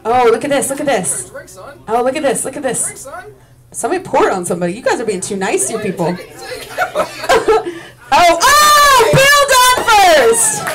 Oh, look at this, look at this. Oh, look at this, look at this. Somebody poured on somebody. You guys are being too nice to your people. Oh, Bill done first!